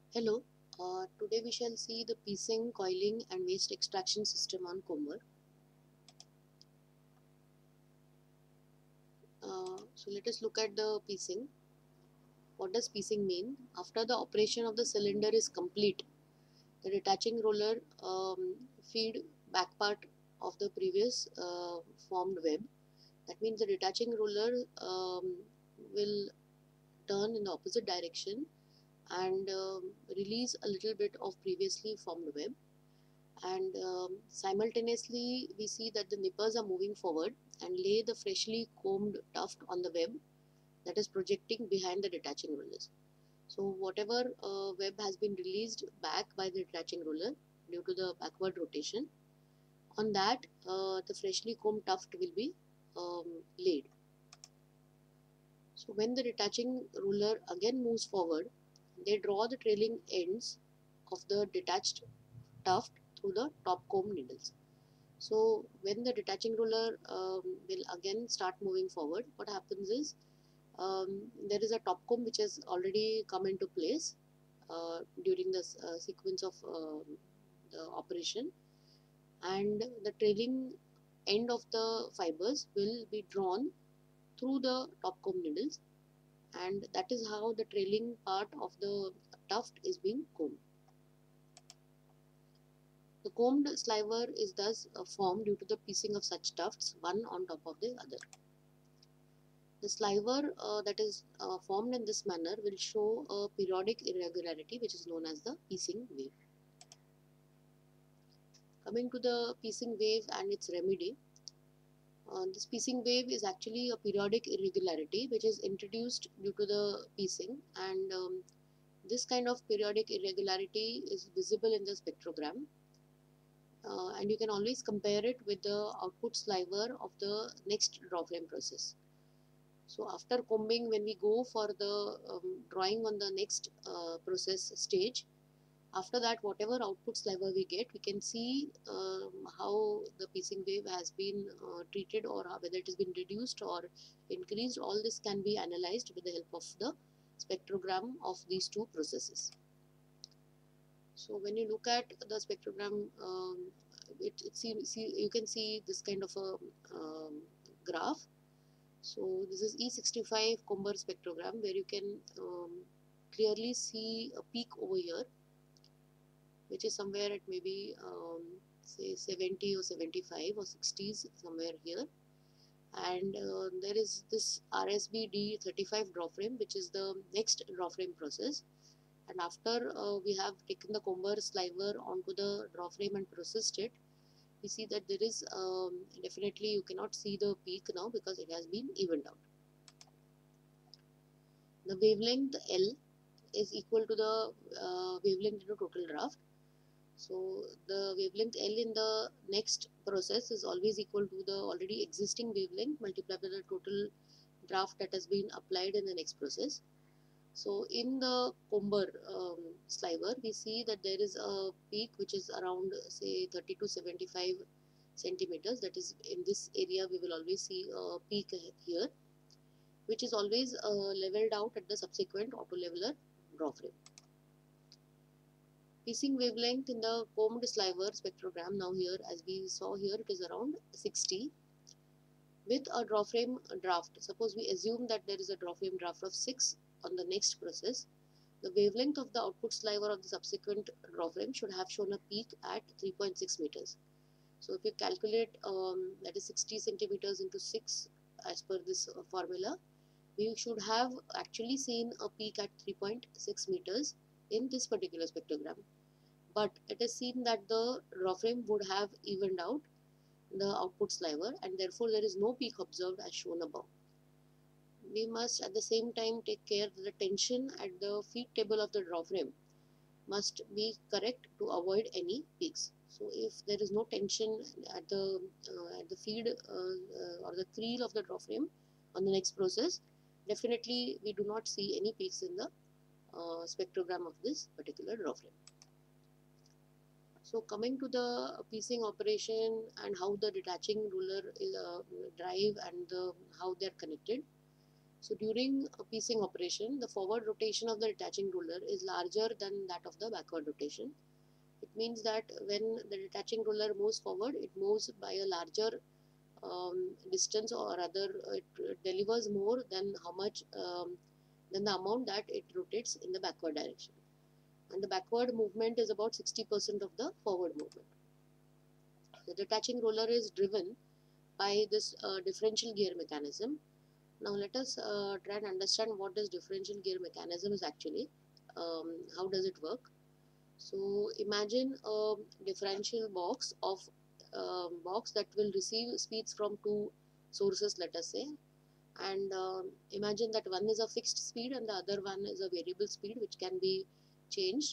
Hello, today we shall see the piecing, coiling and waste extraction system on comber. So let us look at the piecing. What does piecing mean? After the operation of the cylinder is complete, the detaching roller feed back part of the previous formed web. That means the detaching roller will turn in the opposite direction and release a little bit of previously formed web, and simultaneously we see that the nippers are moving forward and lay the freshly combed tuft on the web that is projecting behind the detaching rollers. So whatever web has been released back by the detaching roller due to the backward rotation, on that the freshly combed tuft will be laid. So when the detaching roller again moves forward, they draw the trailing ends of the detached tuft through the top comb needles. So when the detaching roller will again start moving forward, what happens is there is a top comb which has already come into place during the sequence of the operation, and the trailing end of the fibers will be drawn through the top comb needles, and that is how the trailing part of the tuft is being combed. The combed sliver is thus formed due to the piecing of such tufts one on top of the other. The sliver that is formed in this manner will show a periodic irregularity which is known as the piecing wave. Coming to the piecing wave and its remedy, this piecing wave is actually a periodic irregularity which is introduced due to the piecing, and this kind of periodic irregularity is visible in the spectrogram, and you can always compare it with the output sliver of the next draw frame process. So after combing, when we go for the drawing on the next process stage, after that whatever output sliver we get, we can see how the piecing wave has been treated, or whether it has been reduced or increased. All this can be analyzed with the help of the spectrogram of these two processes. So when you look at the spectrogram, you can see this kind of a graph. So this is E65 Comber spectrogram, where you can clearly see a peak over here, which is somewhere at maybe say 70 or 75 or 60s, somewhere here. And there is this RSB D35 draw frame, which is the next draw frame process. And after we have taken the Comber sliver onto the draw frame and processed it, we see that there is definitely you cannot see the peak now because it has been evened out. The wavelength L is equal to the wavelength into total draft. So the wavelength L in the next process is always equal to the already existing wavelength multiplied by the total draft that has been applied in the next process. So in the Comber sliver, we see that there is a peak which is around say 30 to 75 centimeters. That is, in this area we will always see a peak here, which is always leveled out at the subsequent auto leveler draw frame. Piecing wavelength in the combed sliver spectrogram, now here as we saw here, it is around 60 with a draw frame draft. Suppose we assume that there is a draw frame draft of 6 on the next process. The wavelength of the output sliver of the subsequent draw frame should have shown a peak at 3.6 meters. So if you calculate that is 60 centimeters into 6 as per this formula, we should have actually seen a peak at 3.6 meters in this particular spectrogram. But it is seen that the draw frame would have evened out the output sliver, and therefore there is no peak observed as shown above. We must at the same time take care that the tension at the feed table of the draw frame must be correct to avoid any peaks. So if there is no tension at the feed or the creel of the draw frame on the next process, definitely we do not see any peaks in the spectrogram of this particular draw frame. So coming to the piecing operation and how the detaching ruler is drive and how they are connected. So during a piecing operation, the forward rotation of the detaching roller is larger than that of the backward rotation. It means that when the detaching roller moves forward, it moves by a larger distance, or rather it delivers more than how much than the amount that it rotates in the backward direction. And the backward movement is about 60% of the forward movement. The detaching roller is driven by this differential gear mechanism. Now let us try and understand what this differential gear mechanism is actually. How does it work? So imagine a differential box that will receive speeds from two sources, let us say, and imagine that one is a fixed speed and the other one is a variable speed which can be changed.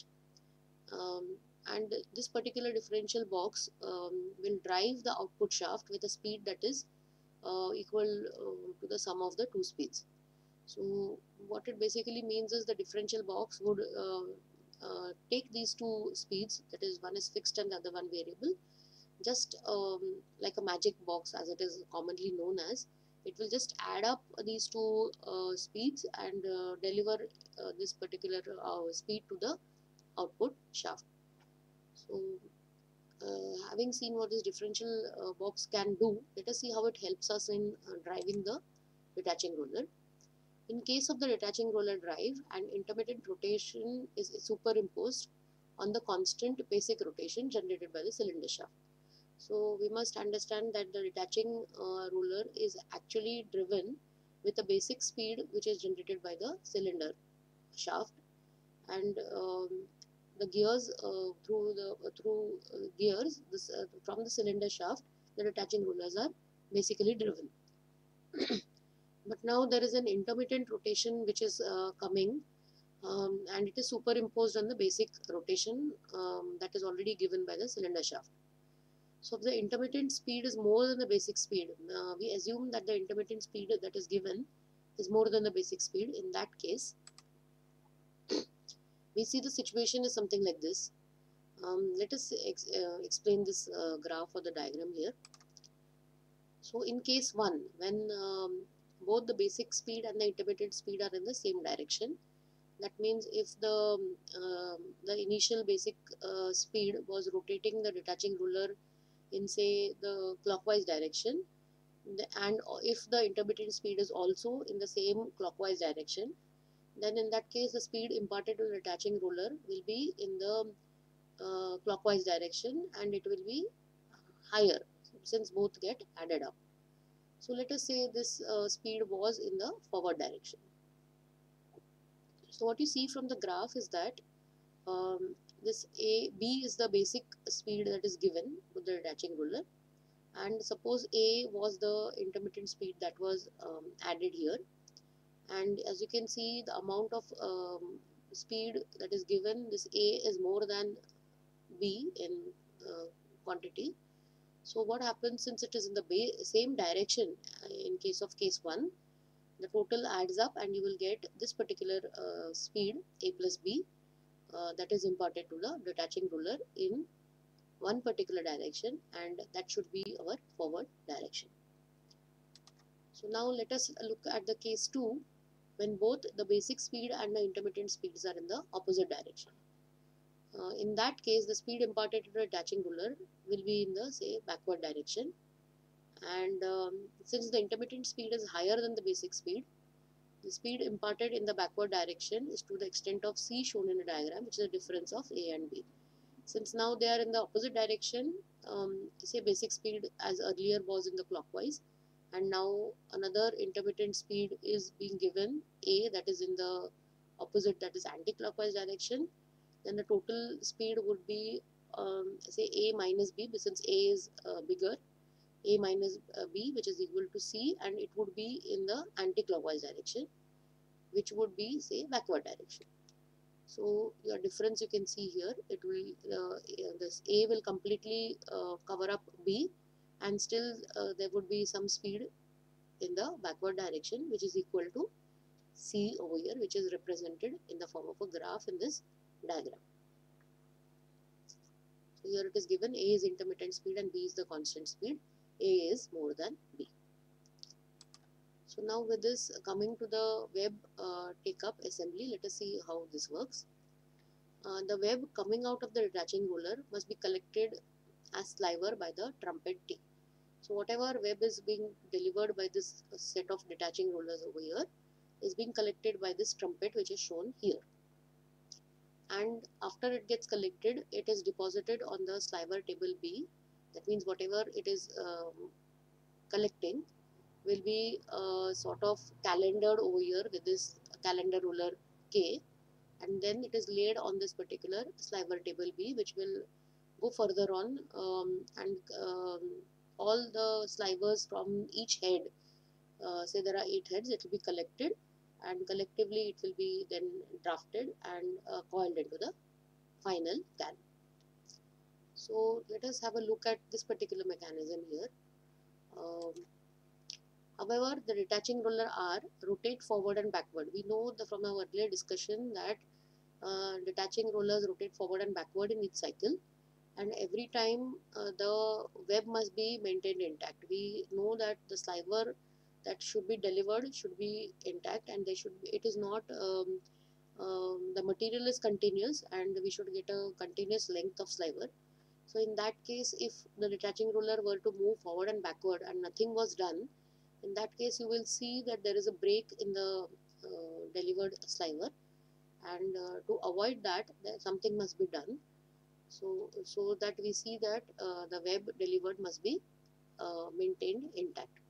And this particular differential box will drive the output shaft with a speed that is equal to the sum of the two speeds. So what it basically means is the differential box would take these two speeds, that is one is fixed and the other one variable, just like a magic box as it is commonly known as. It will just add up these two speeds and deliver this particular speed to the output shaft. So having seen what this differential box can do, let us see how it helps us in driving the detaching roller. In case of the detaching roller drive, an intermittent rotation is superimposed on the constant basic rotation generated by the cylinder shaft. So we must understand that the detaching roller is actually driven with a basic speed which is generated by the cylinder shaft, and the gears through gears from the cylinder shaft, the detaching rollers are basically driven. But now there is an intermittent rotation which is coming, and it is superimposed on the basic rotation that is already given by the cylinder shaft. So if the intermittent speed is more than the basic speed, we assume that the intermittent speed that is given is more than the basic speed. In that case, we see the situation is something like this. Let us explain this graph or the diagram here. So in case 1, when both the basic speed and the intermittent speed are in the same direction, that means if the initial basic speed was rotating the detaching roller in, say, the clockwise direction, and if the intermittent speed is also in the same clockwise direction, then in that case the speed imparted to the detaching roller will be in the clockwise direction, and it will be higher since both get added up. So let us say this speed was in the forward direction. So what you see from the graph is that this B is the basic speed that is given to the detaching roller, and suppose A was the intermittent speed that was added here, and as you can see the amount of speed that is given, this A is more than B in quantity. So what happens, since it is in the same direction, in case of case 1, the total adds up and you will get this particular speed A plus B that is imparted to the detaching roller in one particular direction, and that should be our forward direction. So now let us look at the case 2, when both the basic speed and the intermittent speeds are in the opposite direction. In that case, the speed imparted to the detaching roller will be in the, say, backward direction, and since the intermittent speed is higher than the basic speed, the speed imparted in the backward direction is to the extent of C shown in the diagram, which is the difference of A and B. Since now they are in the opposite direction, say basic speed as earlier was in the clockwise, and now another intermittent speed is being given A, that is in the opposite, that is anti-clockwise direction, then the total speed would be say A minus B, since A is bigger, A minus B, which is equal to C, and it would be in the anti-clockwise direction, which would be, say, backward direction. So your difference you can see here, it will this A will completely cover up B, and still there would be some speed in the backward direction, which is equal to C over here, which is represented in the form of a graph in this diagram. So here it is given A is intermittent speed and B is the constant speed. A is more than B. So now with this, coming to the web take up assembly, let us see how this works. The web coming out of the detaching roller must be collected as sliver by the trumpet T. So whatever web is being delivered by this set of detaching rollers over here is being collected by this trumpet, which is shown here. And after it gets collected, it is deposited on the sliver table B. That means whatever it is collecting will be sort of calendared over here with this calendar ruler K, and then it is laid on this particular sliver table B, which will go further on, and all the slivers from each head, say there are 8 heads, it will be collected, and collectively it will be then drafted and coiled into the final can. So let us have a look at this particular mechanism here. Um, However, the detaching roller R rotate forward and backward. We know from our earlier discussion that detaching rollers rotate forward and backward in each cycle, and every time the web must be maintained intact. We know that the sliver that should be delivered should be intact, and it is not the material is continuous, and we should get a continuous length of sliver. So in that case, if the detaching roller were to move forward and backward and nothing was done, in that case you will see that there is a break in the delivered sliver, and to avoid that, something must be done. So that we see that the web delivered must be maintained intact.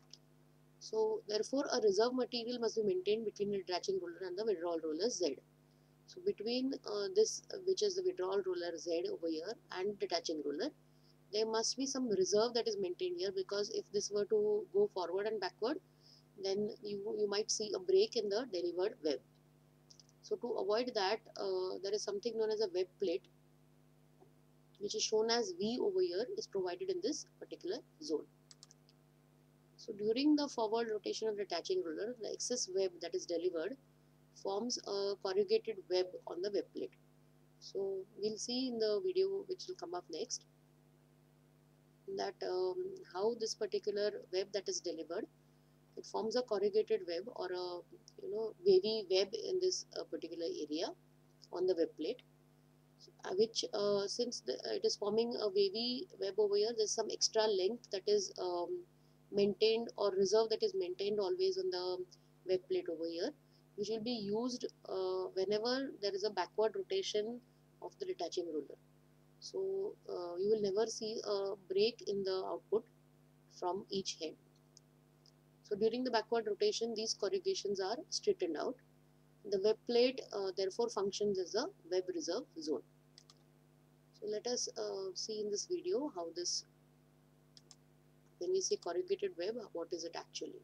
So therefore a reserve material must be maintained between the detaching roller and the withdrawal roller Z. So between this, which is the withdrawal roller Z over here, and detaching roller, there must be some reserve that is maintained here, because if this were to go forward and backward, then you might see a break in the delivered web. So to avoid that, there is something known as a web plate, which is shown as V over here, is provided in this particular zone. So during the forward rotation of the detaching roller, the excess web that is delivered forms a corrugated web on the web plate. So we'll see in the video which will come up next that how this particular web that is delivered, it forms a corrugated web or a wavy web in this particular area on the web plate, which since it is forming a wavy web over here, there's some extra length that is maintained or reserve that is maintained always on the web plate over here, which will be used whenever there is a backward rotation of the detaching roller. So you will never see a break in the output from each head. So during the backward rotation, these corrugations are straightened out. The web plate therefore functions as a web reserve zone. So let us see in this video how this, when we say corrugated web, what is it actually?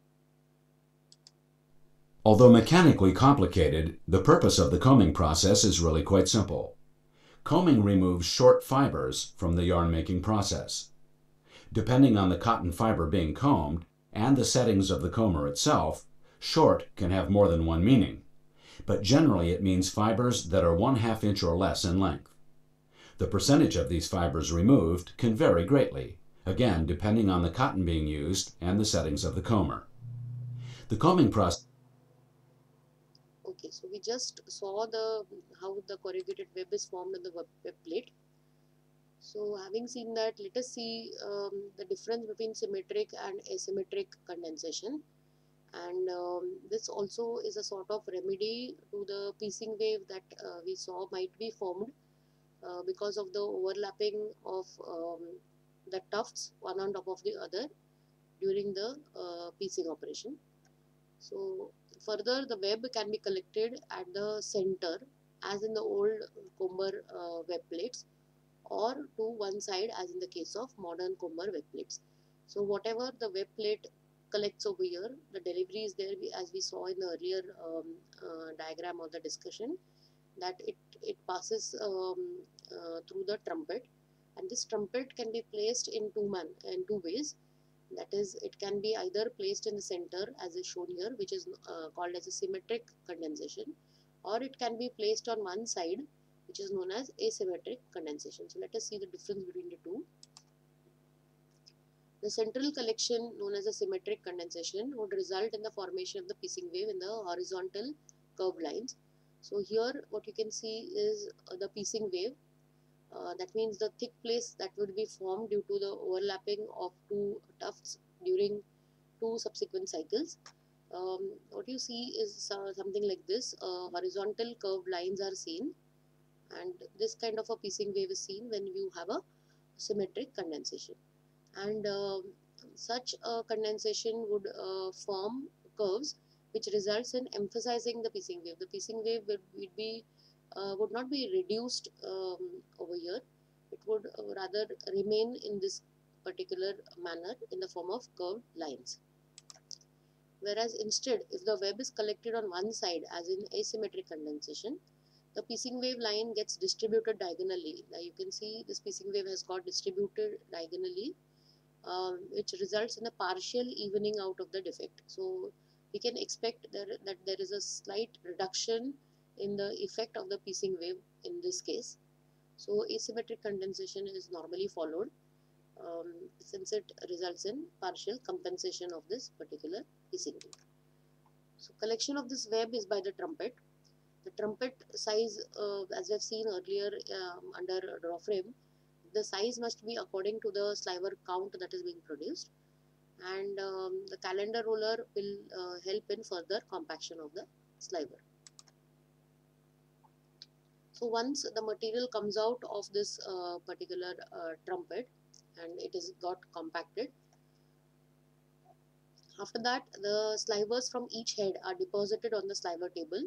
Although mechanically complicated, the purpose of the combing process is really quite simple. Combing removes short fibers from the yarn making process. Depending on the cotton fiber being combed and the settings of the comber itself, short can have more than one meaning, but generally it means fibers that are 1/2 inch or less in length. The percentage of these fibers removed can vary greatly, again depending on the cotton being used and the settings of the comber. The combing process. Okay, so we just saw how the corrugated web is formed in the web plate. So having seen that, let us see the difference between symmetric and asymmetric condensation. And this also is a sort of remedy to the piecing wave that we saw might be formed because of the overlapping of the tufts one on top of the other during the piecing operation. So further, the web can be collected at the center as in the old comber web plates, or to one side as in the case of modern comber web plates. So whatever the web plate collects over here, the delivery is there, as we saw in the earlier diagram of the discussion, that it passes through the trumpet, and this trumpet can be placed in two ways. That is, it can be either placed in the center as is shown here, which is called as a symmetric condensation, or it can be placed on one side, which is known as asymmetric condensation. So let us see the difference between the two. The central collection, known as a symmetric condensation, would result in the formation of the piecing wave in the horizontal curved lines. So here what you can see is the piecing wave. That means the thick place that would be formed due to the overlapping of two tufts during two subsequent cycles. What you see is something like this. Horizontal curved lines are seen, and this kind of a piecing wave is seen when you have a symmetric condensation. And such a condensation would form curves which results in emphasizing the piecing wave. The piecing wave would not be reduced over here. It would rather remain in this particular manner in the form of curved lines. Whereas instead, if the web is collected on one side, as in asymmetric condensation, the piecing wave line gets distributed diagonally. Now you can see this piecing wave has got distributed diagonally, which results in a partial evening out of the defect. So we can expect that there is a slight reduction in the effect of the piecing wave in this case. So asymmetric condensation is normally followed, since it results in partial compensation of this particular piecing wave. So collection of this web is by the trumpet. The trumpet size, as we have seen earlier under draw frame, the size must be according to the sliver count that is being produced, and the calendar roller will help in further compaction of the sliver. So once the material comes out of this particular trumpet and it is got compacted, after that the slivers from each head are deposited on the sliver table,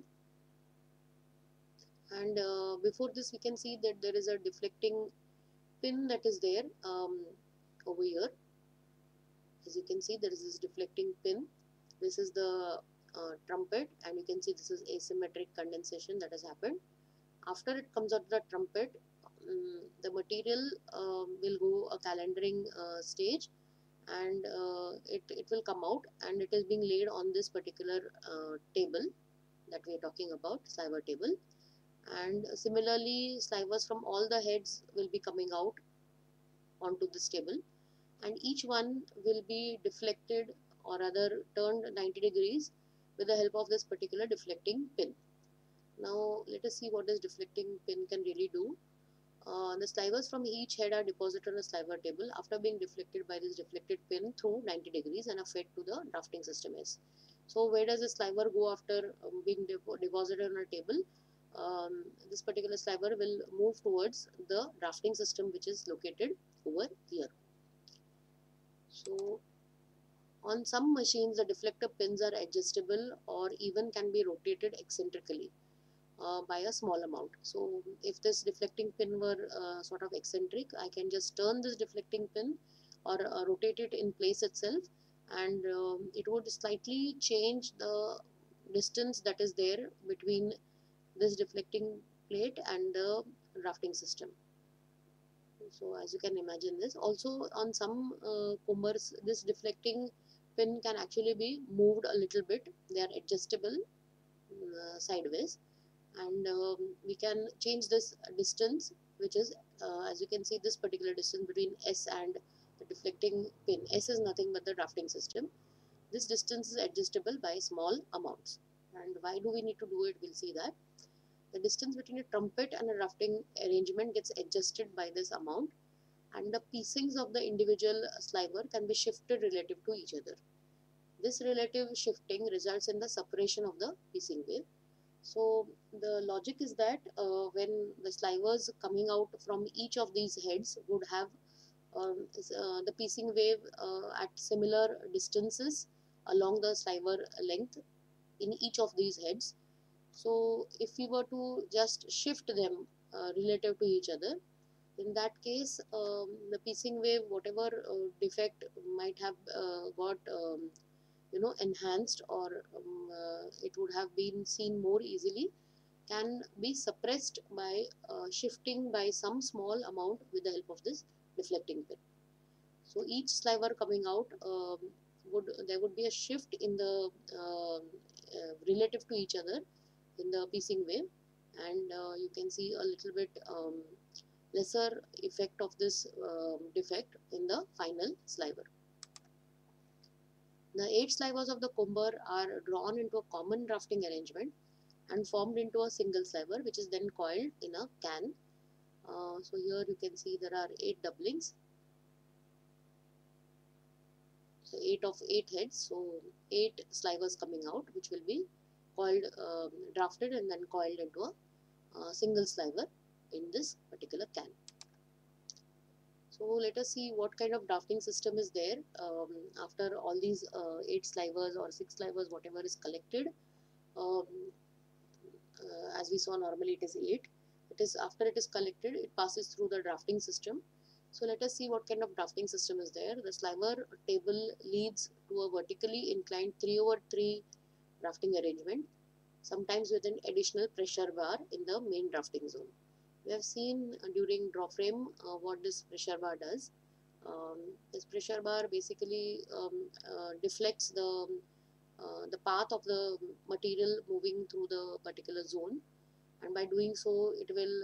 and before this we can see that there is a deflecting pin that is there over here. As you can see, there is this deflecting pin. This is the trumpet, and you can see this is asymmetric condensation that has happened. After it comes out of the trumpet, the material will go a calendaring stage, and it will come out, and it is being laid on this particular table that we are talking about, sliver table. And similarly, slivers from all the heads will be coming out onto this table, and each one will be deflected, or rather turned 90 degrees with the help of this particular deflecting pin. Now let us see what this deflecting pin can really do. The slivers from each head are deposited on a sliver table after being deflected by this deflected pin through 90 degrees and are fed to the drafting system S. So where does the sliver go after being deposited on a table? This particular sliver will move towards the drafting system, which is located over here. So on some machines, the deflector pins are adjustable or even can be rotated eccentrically by a small amount. So if this deflecting pin were sort of eccentric, I can just turn this deflecting pin or rotate it in place itself, and it would slightly change the distance that is there between this deflecting plate and the drafting system. So as you can imagine this, also on some combers, this deflecting pin can actually be moved a little bit. They are adjustable sideways, and we can change this distance, which is as you can see, this particular distance between S and the deflecting pin. S is nothing but the drafting system. This distance is adjustable by small amounts. And why do we need to do it? We'll see that. The distance between a trumpet and a drafting arrangement gets adjusted by this amount, and the piecings of the individual sliver can be shifted relative to each other. This relative shifting results in the separation of the piecing wave. So the logic is that when the slivers coming out from each of these heads would have the piecing wave at similar distances along the sliver length in each of these heads. So if we were to just shift them relative to each other, in that case the piecing wave, whatever defect might have got enhanced, or it would have been seen more easily, can be suppressed by shifting by some small amount with the help of this deflecting pin. So each sliver coming out, there would be a shift in the relative to each other in the piecing wave, and you can see a little bit lesser effect of this defect in the final sliver. The 8 slivers of the comber are drawn into a common drafting arrangement and formed into a single sliver, which is then coiled in a can. So here you can see there are 8 doublings. So 8 heads, so 8 slivers coming out, which will be coiled, drafted and then coiled into a single sliver in this particular can. So let us see what kind of drafting system is there after all these 8 slivers or 6 slivers, whatever is collected. Um, as we saw, normally it is 8. It is after it is collected, it passes through the drafting system. So let us see what kind of drafting system is there. The sliver table leads to a vertically inclined 3/3 drafting arrangement, sometimes with an additional pressure bar in the main drafting zone. We have seen during draw frame what this pressure bar does. This pressure bar basically deflects the path of the material moving through the particular zone, and by doing so it will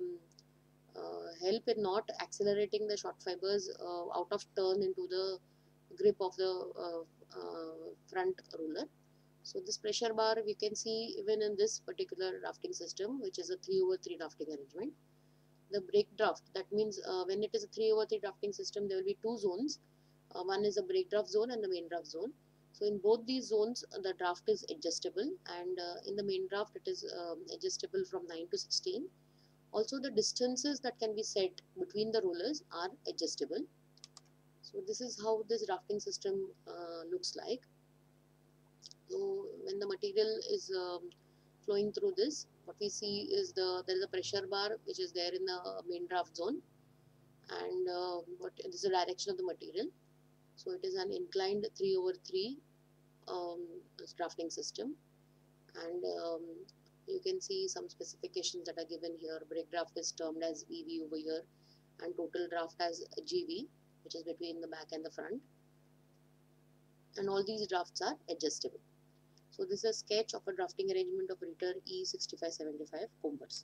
help in not accelerating the short fibers out of turn into the grip of the front ruler. So this pressure bar we can see even in this particular drafting system, which is a 3/3 drafting arrangement. The break draft, that means when it is a 3/3 drafting system, there will be two zones. One is a break draft zone and the main draft zone. So in both these zones, the draft is adjustable, and in the main draft, it is adjustable from 9 to 16. Also, the distances that can be set between the rollers are adjustable. So this is how this drafting system looks like. So when the material is flowing through this, what we see is there is a pressure bar which is there in the main draft zone, and this is the direction of the material. So it is an inclined 3/3 drafting system, and you can see some specifications that are given here. Break draft is termed as VV over here, and total draft as GV, which is between the back and the front, and all these drafts are adjustable. So this is a sketch of a drafting arrangement of Ritter E6575 combers.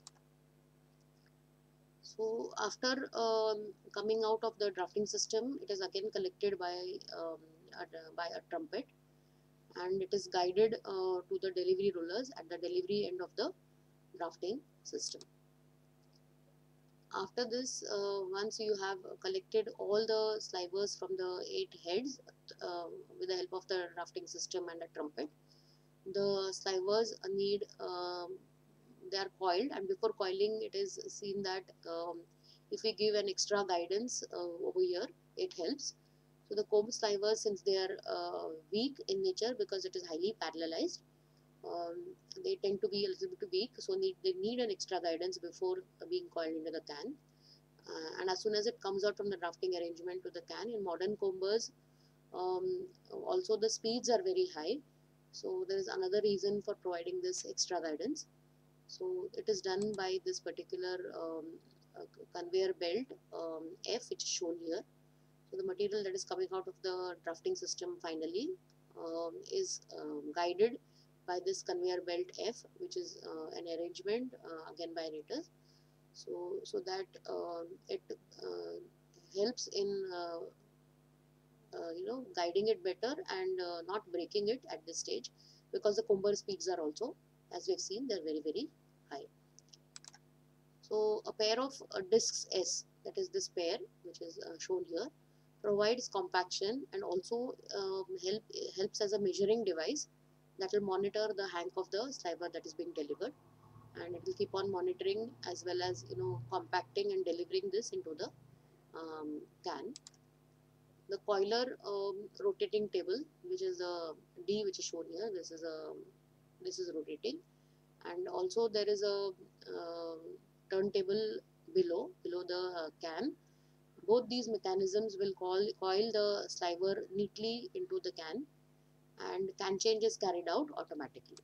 So after coming out of the drafting system, it is again collected by a trumpet, and it is guided to the delivery rollers at the delivery end of the drafting system. After this, once you have collected all the slivers from the 8 heads with the help of the drafting system and a trumpet, the slivers need they are coiled, and before coiling it is seen that if we give an extra guidance over here, it helps. So the comb slivers, since they are weak in nature because it is highly parallelized, they tend to be a little bit weak, so they need an extra guidance before being coiled into the can. And as soon as it comes out from the drafting arrangement to the can, in modern combers, also the speeds are very high. So there is another reason for providing this extra guidance. So it is done by this particular conveyor belt F, which is shown here. So the material that is coming out of the drafting system finally is guided by this conveyor belt F, which is an arrangement again by Ritter. So that it helps in guiding it better and not breaking it at this stage, because the comber speeds are also, as we have seen, they're very, very high. So a pair of discs S, that is this pair which is shown here, provides compaction and also helps as a measuring device that will monitor the hank of the sliver that is being delivered, and it will keep on monitoring as well as compacting and delivering this into the can. The coiler rotating table, which is a D, which is shown here, this is rotating, and also there is a turntable below the can. Both these mechanisms will coil the sliver neatly into the can, and can change is carried out automatically.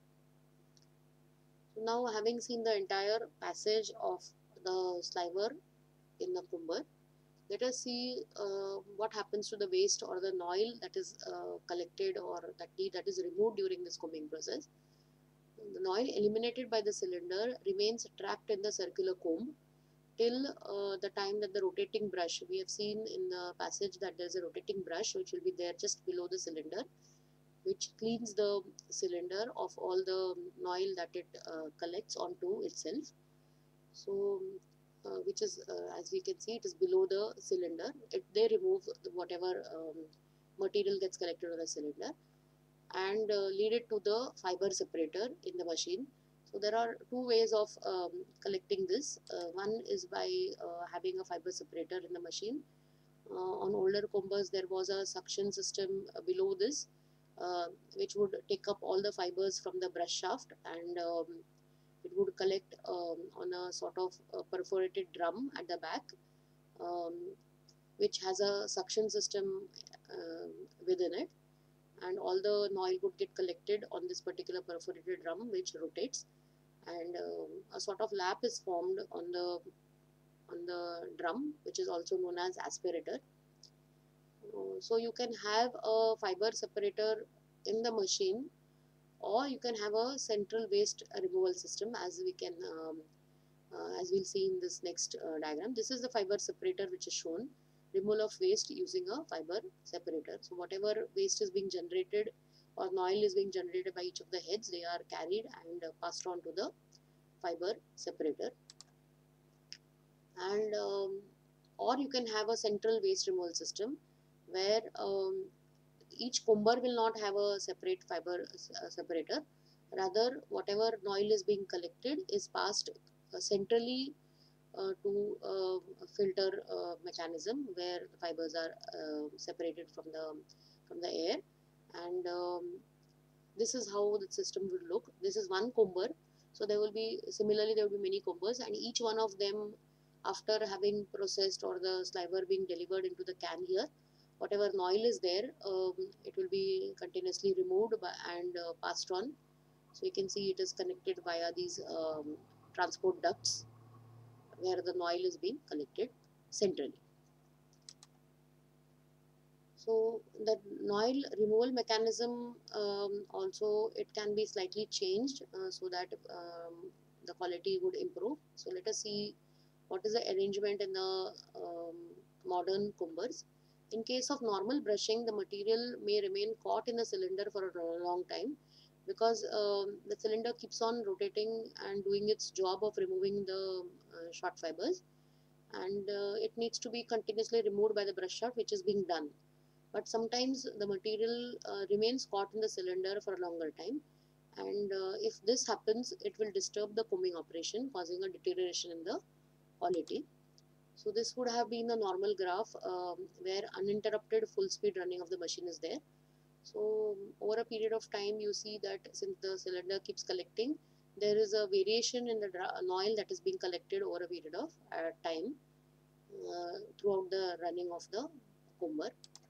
So now, having seen the entire passage of the sliver in the comber, let us see what happens to the waste or the noil that is collected or that is removed during this combing process. The noil eliminated by the cylinder remains trapped in the circular comb, till the time that the rotating brush, we have seen in the passage that there is a rotating brush which will be there just below the cylinder, which cleans the cylinder of all the oil that it collects onto itself. So which is as we can see, it is below the cylinder. They remove whatever material gets collected on the cylinder and lead it to the fiber separator in the machine. So there are two ways of collecting this. One is by having a fiber separator in the machine. On older combers there was a suction system below this, which would take up all the fibers from the brush shaft, and it would collect on a sort of perforated drum at the back, um, which has a suction system within it, and all the oil would get collected on this particular perforated drum which rotates, and a sort of lap is formed on the drum, which is also known as aspirator. So you can have a fiber separator in the machine, or you can have a central waste removal system, as we can as we'll see in this next diagram. This is the fiber separator which is shown, removal of waste using a fiber separator. So whatever waste is being generated or oil is being generated by each of the heads, they are carried and passed on to the fiber separator. And or you can have a central waste removal system where each comber will not have a separate fiber separator. Rather, whatever oil is being collected is passed centrally to a filter mechanism where the fibers are separated from the air, and this is how the system will look. This is one comber, so there will be many combers, and each one of them, after having processed or the sliver being delivered into the can here, whatever oil is there, it will be continuously removed and passed on. So you can see it is connected via these transport ducts where the oil is being collected centrally. So the oil removal mechanism, also it can be slightly changed so that the quality would improve. So let us see what is the arrangement in the modern combers. In case of normal brushing, the material may remain caught in the cylinder for a long time, because the cylinder keeps on rotating and doing its job of removing the short fibers, and it needs to be continuously removed by the brush shaft, which is being done. But sometimes the material remains caught in the cylinder for a longer time, and if this happens, it will disturb the combing operation, causing a deterioration in the quality. So this would have been a normal graph where uninterrupted full speed running of the machine is there. So over a period of time, you see that since the cylinder keeps collecting, there is a variation in the oil that is being collected over a period of time throughout the running of the comber.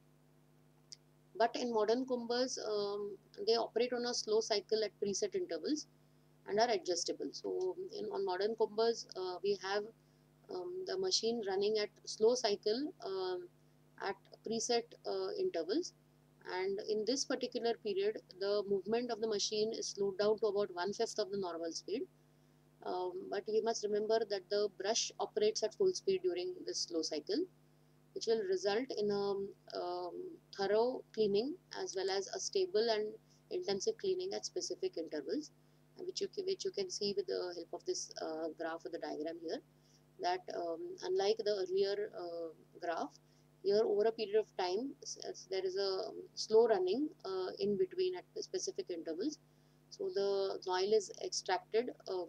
But in modern combers, they operate on a slow cycle at preset intervals and are adjustable. So on modern combers, we have the machine running at slow cycle at preset intervals, and in this particular period the movement of the machine is slowed down to about 1/5 of the normal speed. But we must remember that the brush operates at full speed during this slow cycle, which will result in a thorough cleaning as well as a stable and intensive cleaning at specific intervals, which you can see with the help of this graph or the diagram here, that unlike the earlier graph, here over a period of time there is a slow running in between at specific intervals. So the oil is extracted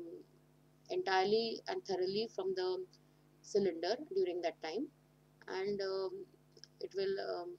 entirely and thoroughly from the cylinder during that time, and it will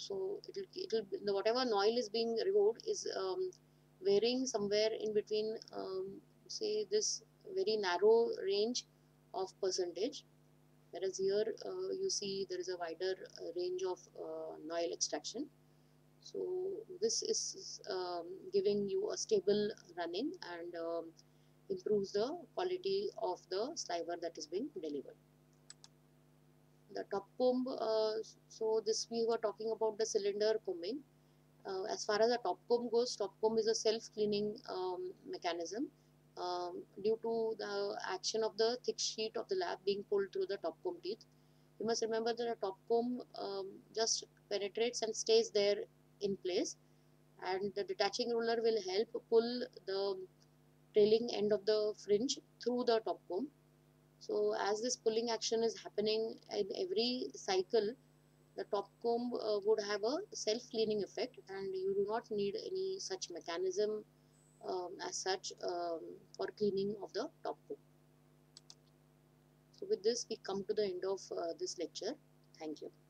whatever oil is being removed is varying somewhere in between say this very narrow range of percentage, whereas here you see there is a wider range of oil extraction. So this is giving you a stable running and improves the quality of the sliver that is being delivered. The top comb, so this we were talking about the cylinder combing. As far as the top comb goes, top comb is a self-cleaning mechanism. due to the action of the thick sheet of the lap being pulled through the top comb teeth. You must remember that a top comb just penetrates and stays there in place, and the detaching ruler will help pull the trailing end of the fringe through the top comb. So as this pulling action is happening in every cycle, the top comb would have a self-cleaning effect, and you do not need any such mechanism as such for cleaning of the top comb. So with this we come to the end of this lecture. Thank you.